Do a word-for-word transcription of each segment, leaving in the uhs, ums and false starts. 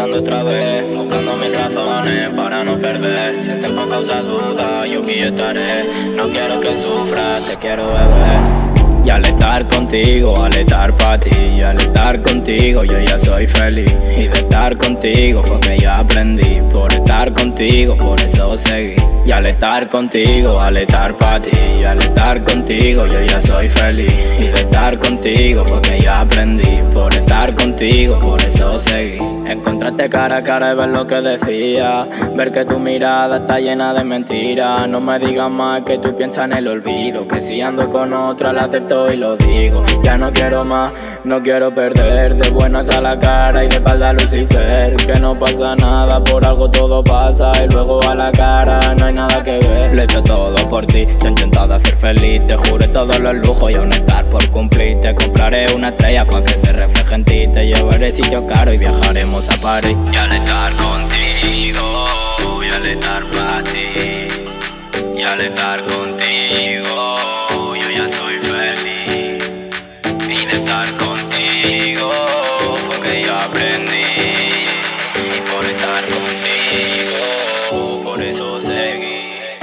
pensando otra vez, buscando mil razones para no perder. Si el tiempo causa duda, yo aquí estaré. No quiero que sufras, te quiero beber. Y al estar contigo, al estar pa' ti, y al estar contigo yo ya soy feliz. Y de estar contigo fue que ya aprendí. Por estar contigo, por eso seguí. Y al estar contigo, al estar pa' ti, y al estar contigo yo ya soy feliz. Y de estar contigo fue que ya aprendí. Por estar contigo, por eso seguí. Encontrarte cara a cara y ver lo que decía. Ver que tu mirada está llena de mentiras. No me digas más que tú piensas en el olvido. Que si ando con otra la acepto y lo digo. Ya no quiero más, no quiero perder. De buenas a la cara y de espalda a Lucifer. Que no pasa nada, por algo todo pasa. Y luego a la cara no hay nada que ver. Lo he hecho todo por ti, te he intentado hacer feliz. Te juré todos los lujos y aún estar por cumplir. Te compraré una estrella pa' que se refleje en ti. Te llevaré sitios caros y viajaremos a París. Y al estar contigo, y al estar pa' ti, y al estar contigo yo ya soy feliz. Y de estar contigo fue que yo aprendí. Y por estar contigo, por eso seguí.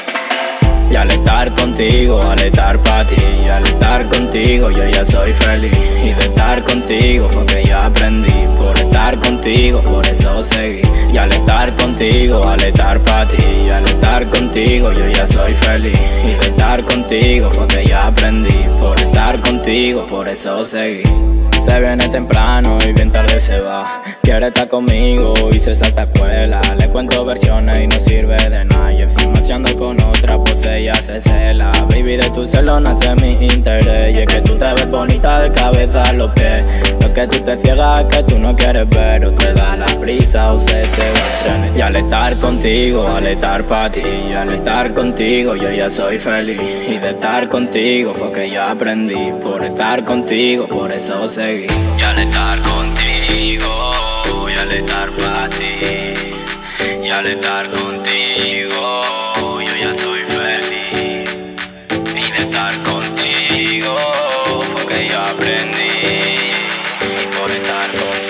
Y al estar contigo, al estar pa' ti, y al estar contigo yo ya soy feliz. Y de estar contigo fue que yo aprendí. Por estar contigo, por eso seguí. Y al estar contigo, al estar pa' ti, y al estar contigo yo ya soy feliz. Y de estar contigo fue que ya aprendí. Por estar contigo, por eso seguí. Se viene temprano y bien tarde se va. Quiere estar conmigo y se salta escuela. Le cuento versiones y no sirve de nada. Y en fin, si ando con otra, pues ella se cela. Baby, de tu celo nace mi interés. Y es que tú te ves bonita de cabeza a los pies. No es que tú te ciegas, es que tú no quieres ver. O te da la prisa o se te va el tren. Y al estar contigo, al estar pa' ti, y al estar contigo yo ya soy feliz. Y de estar contigo fue que yo aprendí. Por estar contigo, por eso seguí. Y al estar contigo, y al estar pa' ti, y al estar contigo yo ya soy feliz. Y de estar contigo fue que yo aprendí. Y por estar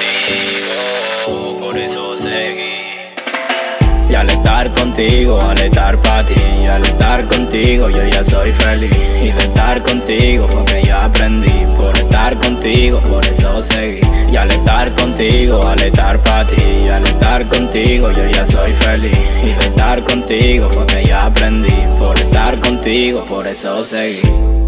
contigo, por eso seguí. Y al estar contigo, al estar pa' ti, y al estar contigo yo ya soy feliz. Y de estar contigo fue que yo aprendí. Por estar contigo, por eso seguí. Y al estar contigo, al estar pa' ti, y al estar contigo yo ya soy feliz. Y de estar contigo fue que yo aprendí. Por estar contigo, por eso seguí.